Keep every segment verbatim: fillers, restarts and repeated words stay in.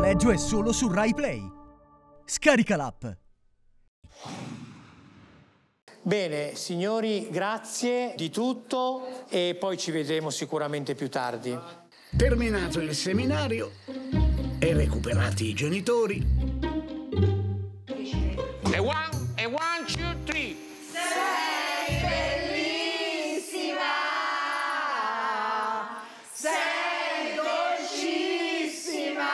collegio è solo su Rai Play. Scarica l'app. Bene, signori, grazie di tutto e poi ci vedremo sicuramente più tardi. Terminato il seminario e recuperati i genitori. E one, e one, two, three. Sei bellissima! Sei dolcissima!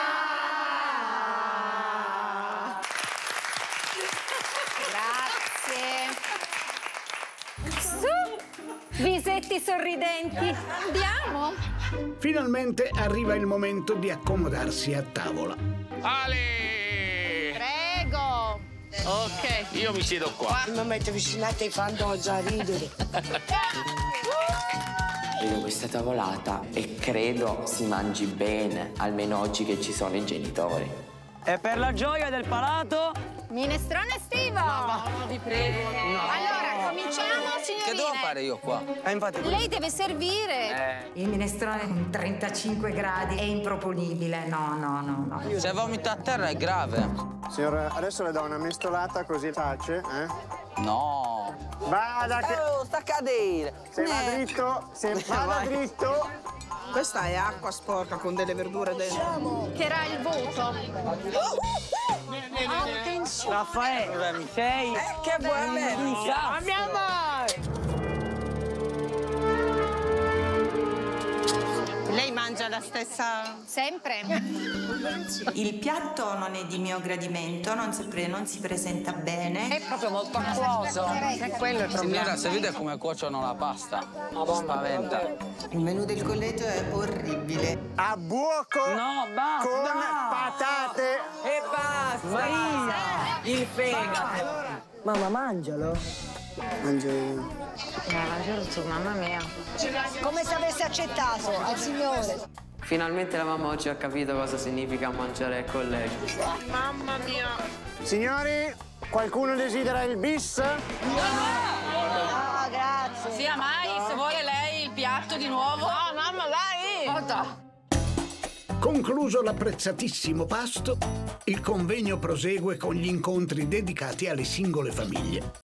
Grazie. Su, visetti sorridenti. Andiamo. Finalmente arriva il momento di accomodarsi a tavola. Ale! Prego. Ok, io mi siedo qua. Non mi avvicinate ai fandosi a ridere. Vedo questa tavolata e credo si mangi bene, almeno oggi che ci sono i genitori. E per la gioia del palato... Minestrone estivo. No, vi prego. No. Allora, cominciamo, signorine. Che devo fare io qua? Eh, infatti... Lei deve servire. Eh. Il minestrone con trentacinque gradi è improponibile. No, no, no, no. Se vomita a terra è grave. Signora, adesso le do una mestolata così tace, eh? No. Vada che... Oh, sta a cadere. Se va dritto, se vada dritto. Questa è acqua sporca con delle verdure dentro. Che era il voto. Attenzione. Raffaele, mi sei? Eh, che vuoi? Andiamo! Lei mangia la stessa... Sempre. Il piatto non è di mio gradimento, non si, pre non si presenta bene. È proprio molto acquoso. È quello il problema. Signora, se vede come cuociono la pasta, spaventa. Il menù del collegio è orribile. A buoco No, basta! con patate. E basta! Maria! Il fegato! Mamma, mangialo. Mangio io. Mamma mia. Come se avesse accettato al signore. Finalmente la mamma oggi ha capito cosa significa mangiare al collegio. Mamma mia. Signori, qualcuno desidera il bis? No, grazie. Sia mai, se vuole lei il piatto di nuovo. No, mamma, dai! Volta. Concluso l'apprezzatissimo pasto, il convegno prosegue con gli incontri dedicati alle singole famiglie.